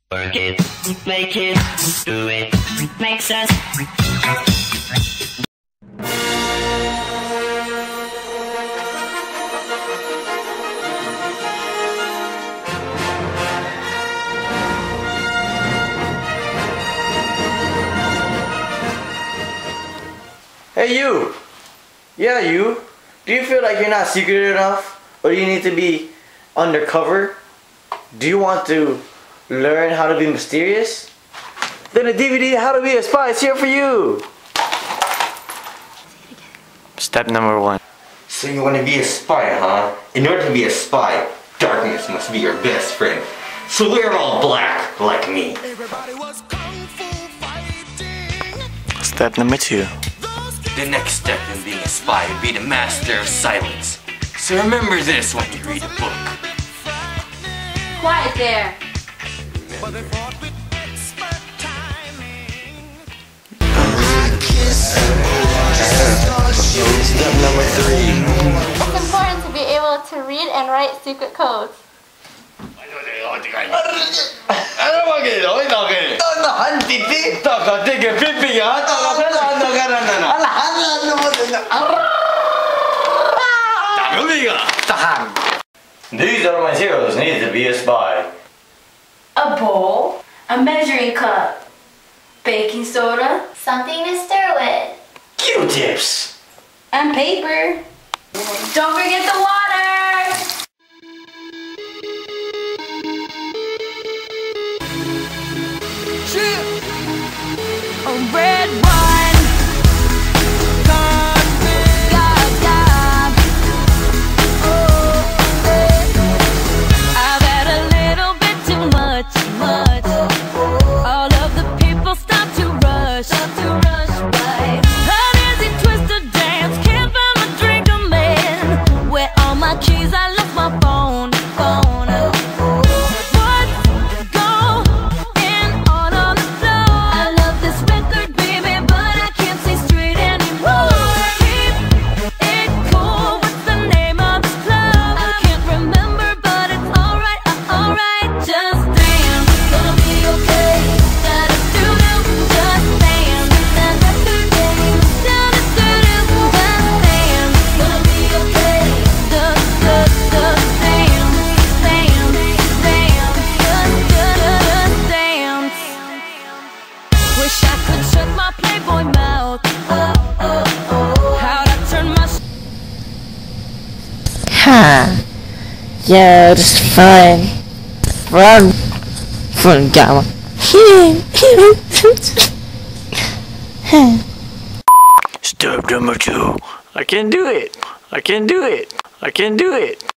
Work it, make it, do it, make sense. Hey you! Yeah you! Do you feel like you're not secret enough? Or do you need to be undercover? Do you want to learn how to be mysterious? Then a DVD How to Be a Spy is here for you! Step number 1. So you want to be a spy, huh? In order to be a spy, darkness must be your best friend. So wear all black, like me. Step number 2. The next step in being a spy would be to master of silence. So remember this when you read a book. Quiet there. Step number 3. It's important to be able to read and write secret codes. These are my heroes need to be a spy. A bowl, a measuring cup, baking soda, Something to stir with. Q-tips! and paper. Don't forget the water! A red wine. I've had a little bit too much. All of the people stop to rush by. An easy twisted dance, can't find my drink, I'm in. Where all my keys? I lost my phone. What's going on the floor? I love this record, baby, but I can't see straight anymore. Keep it cool. What's the name of this club? I can't remember, but it's alright, alright. Just dance, gonna be okay. Da-da-doo-doo, just dance. Da-da-doo-doo, da-da-doo-doo, just dance. Gonna be okay. Just dance, just dance. Wish I could shut my Playboy mouth. How'd I turn my Yeah, just fine. Fun gamma. Step number 2. I can do it. I can do it. I can do it.